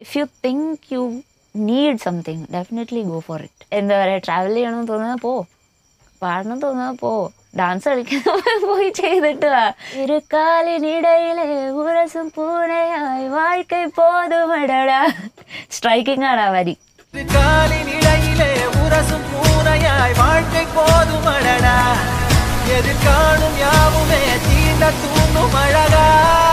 If you think you need something definitely go for it. എന്താ പറയുക, travel ചെയ്യണമെന്ന് തോന്നുന്നത് പോ, പാടണം തോന്നുന്നത് പോ, ഡാൻസ് കളിക്കുന്ന പോയി ചെയ്തിട്ട് വാ. ഇരുക്കാലിനിടയിലെ ഉരസും പൂനെയായി വാഴ്ക്കை போதுமடடா. സ്ട്രൈക്കിംഗ് ആണ് ആ വരി. காலினிடையிலே உரசும் பூனையாய் வாழ்க்கை போதுமடடா. எதிர்காணும் யாவுமே தீண்ட தூண்டும் அழகா.